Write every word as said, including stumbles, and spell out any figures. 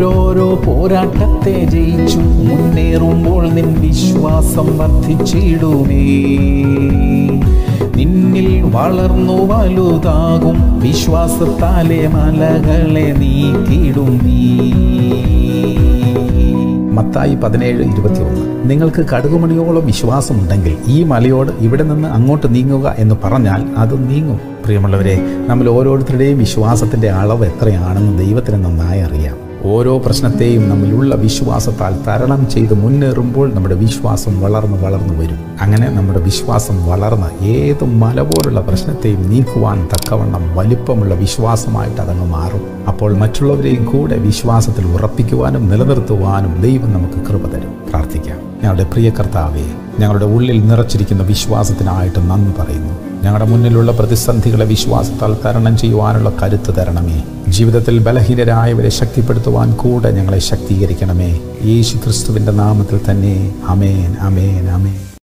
ഓരോരോ പോരാട്ടത്തെ ജയിച്ചു മുന്നേറുമ്പോൾ നിൻ വിശ്വാസം വർദ്ധിച്ചിടുമേ. നിന്നിൽ വളർന്നു വലുതാകും വിശ്വാസത്താലെ മലകളെ നീക്കിടും നീ. മത്തായി പതിനേഴ് ഇരുപത്തി ഒന്ന്. നിങ്ങൾക്ക് കടുകുമണിയോളം വിശ്വാസമുണ്ടെങ്കിൽ ഈ മലയോട് ഇവിടെ നിന്ന് അങ്ങോട്ട് നീങ്ങുക എന്ന് പറഞ്ഞാൽ അത് നീങ്ങും. പ്രിയമുള്ളവരെ, നമ്മൾ ഓരോരുത്തരുടെയും വിശ്വാസത്തിൻ്റെ അളവ് എത്രയാണെന്ന് ദൈവത്തിന് നന്നായി അറിയാം. ഓരോ പ്രശ്നത്തെയും നമ്മിലുള്ള വിശ്വാസത്താൽ തരണം ചെയ്ത് മുന്നേറുമ്പോൾ നമ്മുടെ വിശ്വാസം വളർന്ന് വളർന്നു വരും. അങ്ങനെ നമ്മുടെ വിശ്വാസം വളർന്ന് ഏത് മല പോലുള്ള പ്രശ്നത്തെയും നീക്കുവാൻ തക്കവണ്ണം വലിപ്പമുള്ള വിശ്വാസമായിട്ട് അതങ്ങ് മാറും. അപ്പോൾ മറ്റുള്ളവരെയും കൂടെ വിശ്വാസത്തിൽ ഉറപ്പിക്കുവാനും നിലനിർത്തുവാനും ദൈവം നമുക്ക് കൃപ തരും. പ്രാർത്ഥിക്കാം. ഞങ്ങളുടെ പ്രിയ കർത്താവേ, ഞങ്ങളുടെ ഉള്ളിൽ നിറച്ചിരിക്കുന്ന വിശ്വാസത്തിനായിട്ട് നന്ദി പറയുന്നു. ഞങ്ങളുടെ മുന്നിലുള്ള പ്രതിസന്ധികളെ വിശ്വാസത്താൽ തരണം ചെയ്യുവാനുള്ള കരുത്ത് തരണമേ. ജീവിതത്തിൽ ബലഹീനരായവരെ ശക്തിപ്പെടുത്തുവാൻ കൂടെ ഞങ്ങളെ ശക്തീകരിക്കണമേ. യേശു ക്രിസ്തുവിൻ്റെ നാമത്തിൽ തന്നെ. ആമേൻ, ആമേൻ, ആമേൻ.